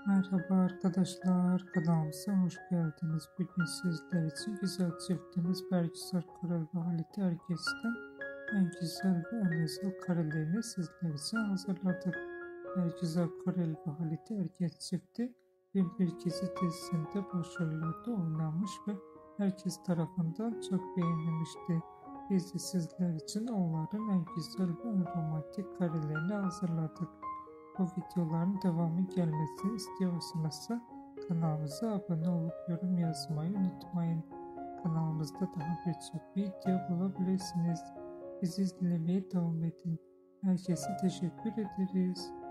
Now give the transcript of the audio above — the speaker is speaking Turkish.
Merhaba arkadaşlar, kanalımıza hoş geldiniz. Bugün sizler için güzel çiftimiz Bergüzar Korel ve Halit Ergenç'ten en güzel ve en özel karelerini sizler için hazırladık. Bergüzar Korel ve Halit Ergenç çifti Bülbül Gezi dizisinde başrollerde oynanmış ve herkes tarafından çok beğenilmişti. Biz de sizler için onların en güzel ve en romantik karelerini hazırladık. Bu videoların devamı gelmesini istiyorsanız kanalımıza abone olup yorum yazmayı unutmayın. Kanalımızda daha birçok video bulabilirsiniz. Bizi izlemeye devam edin. Herkese teşekkür ederiz.